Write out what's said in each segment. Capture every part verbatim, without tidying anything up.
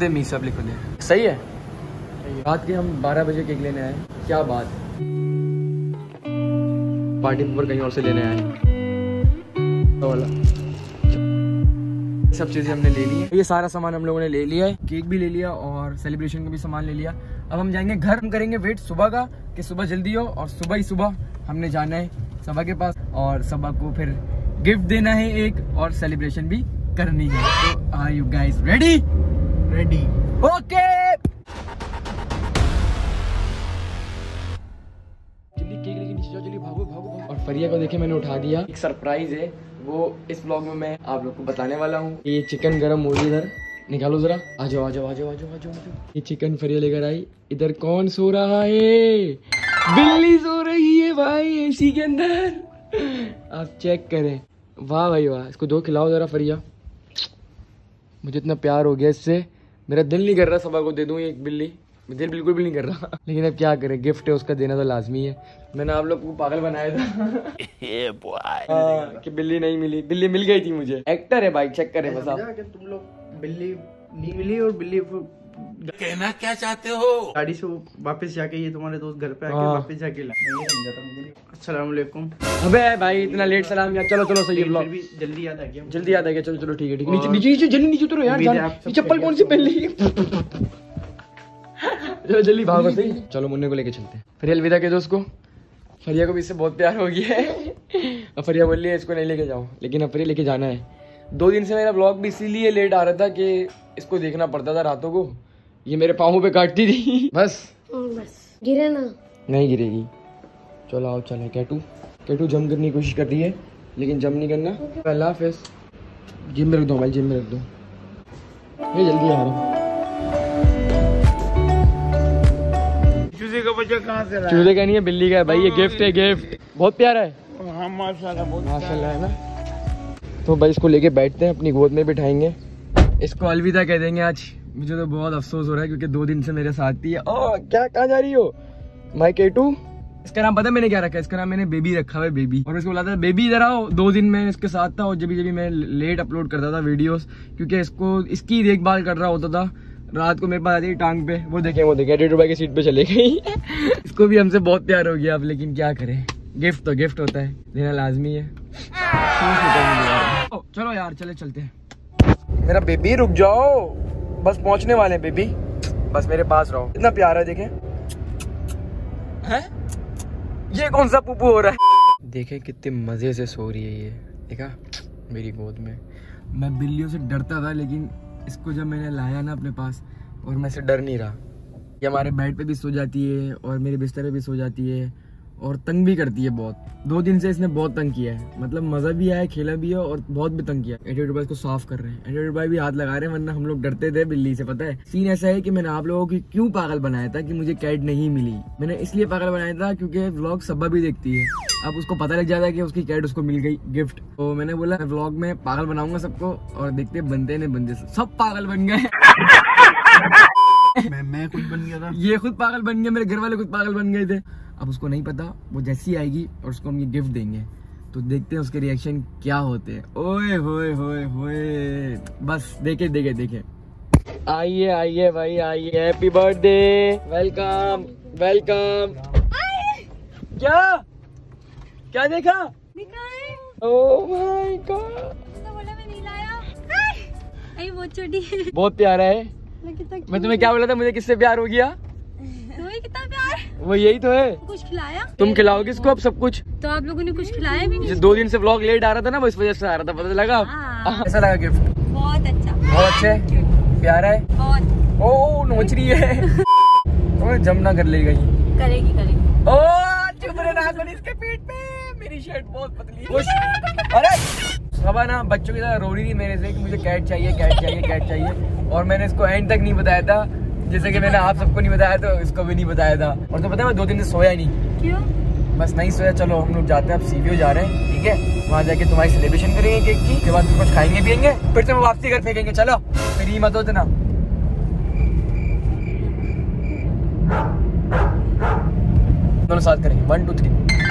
दे मी सब लिखो दे। सही है। रात के हम बारह बजे केक लेने आए। क्या बात, पार्टी पेपर कहीं और से लेने आए। सब चीजें हमने ले ली है। ये सारा सामान हम लोगों ने ले लिया है, केक भी ले लिया और सेलिब्रेशन का भी सामान ले लिया। अब हम जाएंगे घर, हम करेंगे वेट सुबह का कि सुबह जल्दी हो, और सुबह ही सुबह हमने जाना है सबा के पास और सबा को फिर गिफ्ट देना है एक, और सेलिब्रेशन भी करनी है। तो are you guys ready? Ready. Okay. जल्दी केक लेके नीचे जाओ, जल्दी भागो भागो भागो। और फरिया को देखे मैंने उठा दिया। एक सरप्राइज है, वो इस व्लॉग में मैं आप लोग को बताने वाला हूँ। ये चिकन गरम हो रही, इधर निकालो जरा। आ जाओ आ जाओ आ जाओ आ जाओ आ जाओ। ये चिकन फरिया लेकर आई। इधर कौन सो रहा है? बिल्ली सो रही है भाई एसी के अंदर। आप चेक करें। वाह भाई वाह। इसको दो खिलाओ जरा फरिया। मुझे इतना प्यार हो गया इससे, मेरा दिल नहीं कर रहा सबा को दे दूं एक बिल्ली। दिल बिल्कुल भी नहीं कर रहा, लेकिन अब क्या करें, गिफ्ट है उसका, देना तो लाजमी है। मैंने आप लोग को पागल बनाया था आ, कि बिल्ली नहीं मिली। बिल्ली मिल गई थी मुझे। एक्टर है भाई, चेक करें बस आप। तुम लोग बिल्ली नहीं मिली और बिल्ली कहना क्या चाहते हो? गाड़ी से वापस जाके ये तुम्हारे दोस्त घर पे आके वापस जाके ला। ये समझा था मुझे। अस्सलाम वालेकुम। अबे भाई इतना लेट सलाम यार। चलो चलो सही है ब्लॉग। जल्दी याद आ गया, जल्दी याद आ गया। चलो चलो ठीक है ठीक है। नीचे नीचे नीचे जल्दी नीचे उतरो यार। ये चप्पल कौन सी पहन ली? चलो जल्दी भागो सही। चलो मुन्ने को लेके चलते हैं। फिर अलविदा कह दो उसको। फरिया को भी इससे बहुत प्यार हो गया है। अब फरिया बोल रही है इसको नहीं लेके जाओ, लेकिन अब फरिया लेके जाना है। दो दिन से मेरा ब्लॉग भी इसीलिए लेट आ रहा था कि इसको देखना पड़ता था रातों को। ये मेरे पाँव पे काटती थी। बस बस गिरे ना। नहीं गिरेगी। चलो आओ चले। कैटू कैटू जम करने की कोशिश कर रही है, लेकिन जम नहीं करना। अल्लाह हाफिज़। जिम में रख दो भाई, जिम में रख दो। ये जल्दी आ रहा। चूजे का बच्चा कहाँ से रहा? चूजे का नहीं है, बिल्ली का है भाई। ये गिफ्ट है, गिफ्ट बहुत प्यारा है। हाँ माशाल्लाह, बहुत माशाल्लाह है ना। तो भाई इसको लेके बैठते हैं, अपनी गोद में बिठाएंगे। इसको अलविदा कह देंगे आज। मुझे तो बहुत अफसोस हो रहा है क्योंकि दो दिन से मेरे साथ थी। ओ क्या कहाँ जा रही हो माय केटू? इसका नाम पता है मैंने क्या रखा है? इसका नाम मैंने बेबी रखा हुआ है, बेबी। और इसको बोला था बेबी इधर आओ। दो दिन मैं इसके साथ था और जब जब मैं लेट अपलोड करता था वीडियोस, क्योंकि इसको इसकी देखभाल कर रहा होता था। रात को मेरे पास आती टांग पे। वो देखे वो देखे डेढ़ रुपए की सीट पे चले गई। इसको भी हमसे बहुत प्यार हो गया अब, लेकिन क्या करें, गिफ्ट तो गिफ्ट होता है, देना लाजमी है। चलो यार चले चलते हैं। मेरा बेबी रुक जाओ, बस पहुंचने वाले हैं बेबी, बस मेरे पास रहो। इतना प्यार है देखें। हैं? ये कौन सा पुप्पू हो रहा है? देखें कितने मजे से सो रही है ये, देखा मेरी गोद में। मैं बिल्लियों से डरता था, लेकिन इसको जब मैंने लाया ना अपने पास, और मैं से डर नहीं रहा। ये हमारे बेड पे भी सो जाती है और मेरे बिस्तर पे भी सो जाती है और तंग भी करती है बहुत। दो दिन से इसने बहुत तंग किया है, मतलब मजा भी आया, खेला भी है और बहुत भी तंग किया। एडिट भाई इसको साफ कर रहे हैं, एडिट भाई भी हाथ लगा रहे हैं, वरना हम लोग डरते थे बिल्ली से। पता है सीन ऐसा है कि मैंने आप लोगों की क्यों पागल बनाया था कि मुझे कैट नहीं मिली। मैंने इसलिए पागल बनाया था क्योंकि व्लॉग सबा भी देखती है। अब उसको पता लग जाता है कि उसकी कैट उसको मिल गई गिफ्ट। तो मैंने बोला व्लॉग में पागल बनाऊंगा सबको, और देखते बनते नहीं बनते सब पागल बन गए। मैं मैं खुद बन गया था, ये खुद पागल बन गया, मेरे घर वाले खुद पागल बन गए थे। अब उसको नहीं पता, वो जैसी आएगी और उसको हम ये गिफ्ट देंगे तो देखते हैं उसके रिएक्शन क्या होते हैं। ओए होए होए होए, बस देखे देखे देखे। आइए आइए भाई आइए, हैप्पी बर्थडे, वेलकम वेलकम। क्या क्या देखा? ओह माय गॉड, बहुत छोटी, बहुत प्यारा है। मैं तुम्हें क्या बोला था, मुझे किससे प्यार हो गया? तुम्हें कितना प्यार? वो यही तो है। कुछ खिलाया? तुम खिलाओगे इसको अब सब कुछ? तो आप लोगों ने कुछ खिलाया भी नहीं? दो दिन से व्लॉग लेट आ रहा था ना, इस वजह से आ रहा था, पता लगा? कैसा लगा गिफ्ट? बहुत अच्छा, बहुत अच्छा है, प्यारा है बहुत। ओ नोच रही है। तो जम ना कर ले गई। करेगी करेगी। ओ चुप रहे ना, इसके पीठ पे मेरी शर्ट बहुत पतली है। अरे सबा ना बच्चों की तरह रो रही थी मेरे से कि मुझे कैट चाहिए कैट चाहिए कैट चाहिए, और मैंने इसको एंड तक नहीं बताया था, जैसे कि मैंने आप सबको नहीं बताया तो इसको भी नहीं बताया था। और तो पता है मैं दो दिन से सोया नहीं। क्यों? बस नहीं सोया। चलो हम लोग जाते हैं, अब सीवीओ जा रहे हैं, ठीक है? वहाँ जाके तुम्हारी सेलिब्रेशन करेंगे केक की, उसके बाद कुछ खाएंगे पियेंगे, फिर तुम वापसी घर फेंकेंगे। चलो फिर ही मत होते ना। दोनों साथ करेंगे, वन टू थ्री।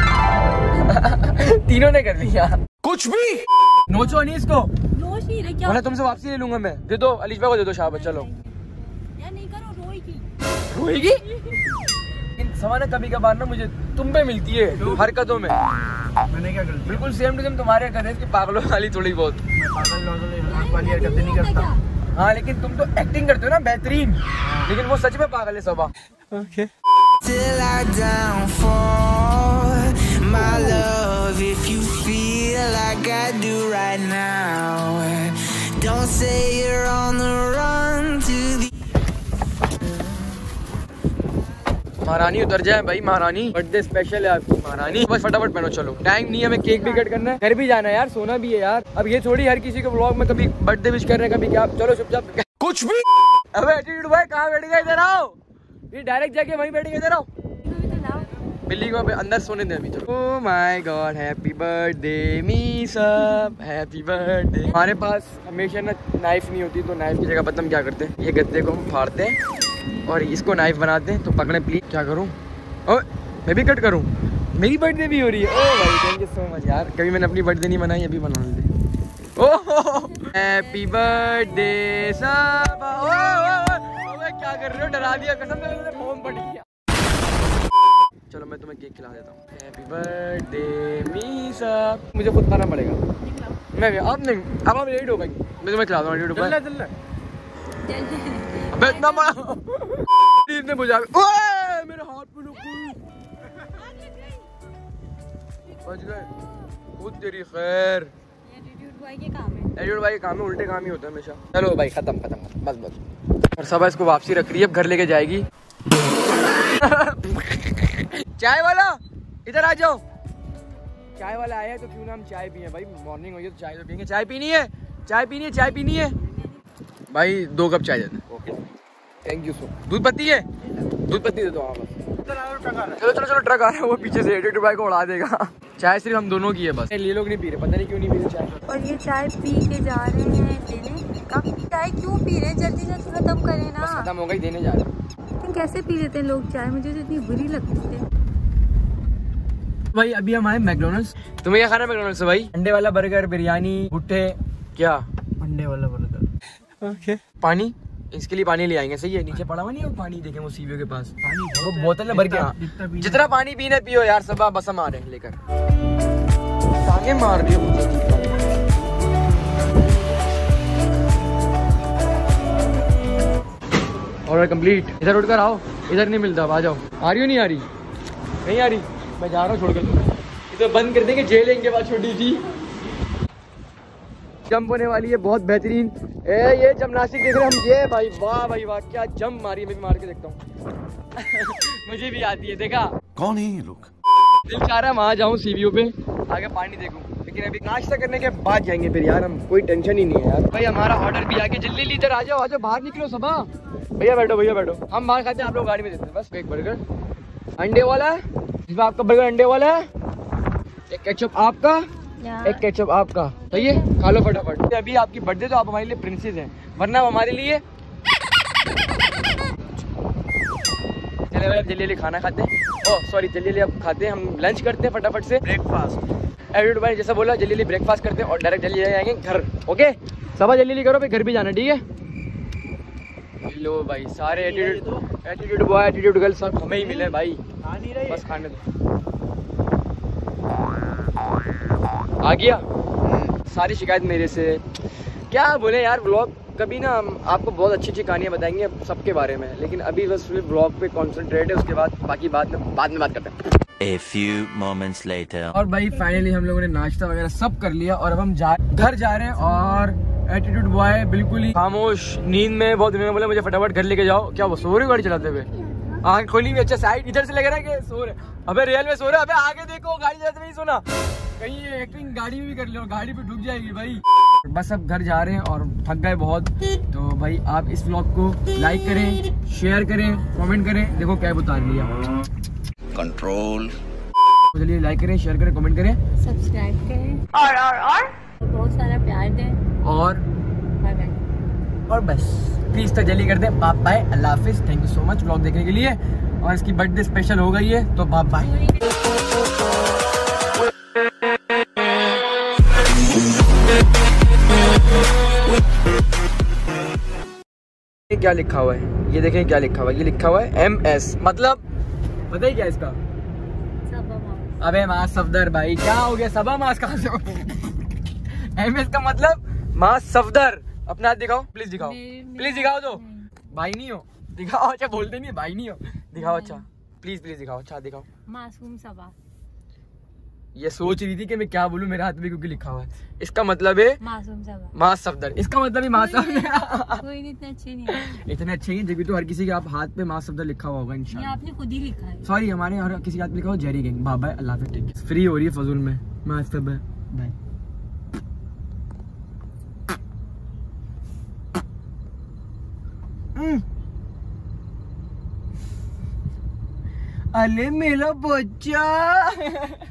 तीनों ने कर लिया। कुछ भी नोचो नहीं इसको। नोच नहीं रहे क्या? बोला तुमसे वापसी ले लूंगा मैं। दे दो अलीश भाई को, दे दो शाबाश। चलो यार नहीं करो, रोएगी रोएगी। लेकिन सवाना कभी कभार ना मुझे तुम पे मिलती है हरकतों में। मैंने क्या गलती? बिल्कुल सेम टू सेम तुम्हारे हरकत है, इसकी पागलों वाली थोड़ी बहुत। मैं पागल वागल वाली हरकतें नहीं करता। हाँ लेकिन तुम तो एक्टिंग करते हो ना बेहतरीन, लेकिन वो सच में पागल है सबा। Till I downfall, my love, if you feel like I do right now, don't say you're on the run to the... महारानी उतर जाए भाई, महारानी बर्थडे स्पेशल है आपकी महारानी। बस फटाफट पहनो, चलो टाइम नहीं है, हमें केक भी कट करना है, घर भी जाना है यार, सोना भी है यार। अब ये थोड़ी हर किसी को व्लॉग में कभी बर्थडे विश कर रहे हैं कभी क्या। चलो चुपचाप कुछ भी। अबे एटीट्यूड भाई कहाँ बैठ गए, इधर आओ। ये डायरेक्ट जाके वहीं बैठ गए, इधर आओ। बिल्ली को अंदर सोने दे अभी। Oh my god, happy birthday me सब, हैप्पी बर्थडे। हमारे पास हमेशा ना नाइफ नहीं होती, तो नाइफ की जगह पता हम क्या करते हैं, ये गद्दे को हम फाड़ते हैं और इसको नाइफ बनाते हैं। तो पकड़े प्लीज। क्या करूँ? ओह मैं भी कट करूँ, मेरी बर्थडे भी हो रही है। ओह भाई थैंक यू सो मच यार, कभी मैंने अपनी बर्थडे नहीं बनाई, अभी बना ली। ओह हैप्पी बर्थडे सब। क्या कर रहे हो, डरा दिया कसम से, फोन पड़ गया। चलो मैं तुम्हें केक खिला देता हूँ। हैप्पी बर्थडे मी सब। मुझे खुद खाना पड़ेगा। मैं अब नहीं, अब आप लेट हो भाई, मैं तुम्हें खिलाता हूँ। अबे इतना बड़ा इतने बुझा ओए मेरे हाथ पे लग गई, बच गए। खुद तेरी खैर। एटीट्यूड बॉय के काम है, एटीट्यूड भाई के काम में उल्टे काम ही होता है हमेशा। चलो भाई खत्म खत्म बस बस। और सब इसको वापसी रख रही है, अब घर लेके जाएगी। चाय वाला इधर आ जाओ। चाय वाला आया है तो क्यों ना हम चाय पिए भाई, मॉर्निंग हुई है तो चाय तो पियेंगे। चाय पीनी है, चाय पीनी है, चाय पीनी है भाई। दो कप चाय देना। Okay thank you so. दूध पत्ती है, दूध पत्ती दे दो। हाँ बस चलो चलो चलो, ट्रक आ रहा है वो पीछे से, एटीट्यूड भाई को उड़ा देगा। चाय सिर्फ हम दोनों की है बस, ये लोग नहीं पी रहे, पता नहीं क्यों नहीं पी रहे चाय। और ये चाय पी के जा रहे हैं देने। चाय क्यों पी रहे हैं, जल्दी जल्दी खत्म करें ना। खत्म हो गई, देने जा रहे हैं। कैसे पी लेते हैं लोग चाय, मुझे तो इतनी बुरी लगती है भाई। अभी हम आए मैकडोनल्ड्स। तुम्हें क्या खाना है मैकडोनल्ड्स से भाई? अंडे वाला बर्गर, बिरयानी, भुट्टे, क्या अंडे वाला बर्गर। ओके पानी, इसके लिए पानी ले आएंगे। सही है, नीचे पड़ा हुआ नहीं है वो पानी, देखें वो सीवीओ के पास पानी, वो बोतल में भर के। जितना पानी पीने पियो यार, सब बस हम आ रहे हैं लेकर। टांगे मार रही हो मुझे। Order complete. इधर उठकर आओ, इधर नहीं मिलता, आ जाओ। आ रही हो नहीं आ रही? नहीं आ रही, मैं जा रहा हूँ छोड़कर तुम्हें। इधर बंद कर देंगे जेल इनके बाद, छोटी सी जंप होने वाली है, बहुत बेहतरीन। ए ये जिम्नास्टिक देख रहे हैं हम, ये भाई वाह भाई वाह क्या जंप मारी है। मैं भी मार के देखता हूँ। मुझे भी आती है, देखा? कौन है ये लोग? दिल चाह रहा है वहाँ जाऊँ सीवीओ पे, आगे पानी देखूँ, लेकिन अभी नाश्ता करने के बाद जाएंगे फिर यार। हम कोई टेंशन ही नहीं है यार। भाई हमारा ऑर्डर भी आ गया, जल्दी जल्दी इधर आ जाओ, आ जाओ बाहर निकलो सब। भैया बैठो, भैया बैठो, हम बाहर खाते हैं, आप लोग गाड़ी में देते हैं। बस एक बर्गर अंडे वाला है, इसमें आपका बर्गर अंडे वाला है, एक केचप आपका, एक केचप आपका। सही है, खा लो फटाफट। अभी आपकी बर्थडे तो आप हमारे लिए प्रिंसेस हैं, वरना हमारे लिए चले भाई जल्दी जल्दी खाना खाते हैं। ओह सॉरी, जल्दी जल्दी अब खाते हैं, हम लंच करते हैं फटाफट से, ब्रेकफास्ट। एटीट्यूड भाई जैसा बोला, जल्दी जल्दी ब्रेकफास्ट करते हैं और डायरेक्ट जल्दी जाएंगे घर। ओके सब जल्दी जल्दी करो, फिर घर भी जाना, ठीक है? लो भाई सारे attitude attitude boy attitude girl सब हमें ही मिले भाई, बस खाने दो। आ गया, सारी शिकायत मेरे से। क्या बोले यार, व्लॉग कभी ना हम आपको बहुत अच्छी अच्छी कहानियाँ बताएंगे सबके बारे में, लेकिन अभी बस व्लॉग पे कॉन्सेंट्रेट है, उसके बाद बाकी बात में बाद में बात करते हैं। A few moments later. और भाई फाइनली हम लोगों ने नाश्ता वगैरह सब कर लिया और अब हम जा घर जा रहे हैं। और एटीट्यूड बॉय बिल्कुल ही खामोश नींद में बहुत, इन्होंने बोला मुझे फटाफट घर लेके जाओ। क्या वो सो रहे गाड़ी चलाते हुए? आँख खोली हुई, अच्छा साइड इधर से लग रहा है कि सो रहे। अबे रियल में सो रहे, अबे आगे देखो, गाड़ी चलाते नहीं सोना, कहीं ये एक्टिंग गाड़ी में भी कर लो, गाड़ी पे डूब जाएगी भाई। बस अब घर जा रहे हैं और थक गए बहुत, तो भाई आप इस व्लॉग को लाइक करें, शेयर करें, कमेंट करें। देखो कैब उतार लिया, कंट्रोल। चलिए लाइक करें, शेयर करें, कमेंट करें, सब्सक्राइब करें और और और बहुत सारा प्यार दें और बाय बाय। और बस प्लीज तो जल्दी कर दें। बाय बाय, अल्लाह हाफिज, thank you so much vlog देखने के लिए। और इसकी बर्थडे स्पेशल हो गई है तो बाय बाय। क्या लिखा हुआ है, ये देखें क्या लिखा हुआ है, ये लिखा हुआ है एम एस, मतलब बताइए क्या इसका? अबे मास सफदर भाई, क्या हो गया? सबा मास कहाँ से? एम एस का मतलब मास सफदर। अपना हाथ दिखाओ प्लीज, दिखाओ प्लीज, दिखाओ तो भाई नहीं हो, दिखाओ। अच्छा बोलते नहीं भाई नहीं हो, दिखाओ। अच्छा प्लीज प्लीज दिखाओ, अच्छा दिखाओ। मासूम सबा। ये सोच रही थी कि मैं क्या बोलूं, मेरे हाथ में क्योंकि लिखा हुआ है। इसका मतलब है मासूम सबा, मास सफदर। इसका मतलब है मास सफदर। कोई नहीं, इतने अच्छे नहीं है। इतने अच्छे ही, जब तो हर किसी के आप हाथ पे मास सफदर लिखा हुआ होगा ये इंशाल्लाह। आपने खुद ही लिखा है। सॉरी, हमारे हर किसी के हाथ में लिखा हुआ जेरी गैंग। बाय बाय, अल्लाह हाफिज़, टेक केयर। फ्री हो रही है फजूल में, मास सफदर बाय। अले मेरा बच्चा।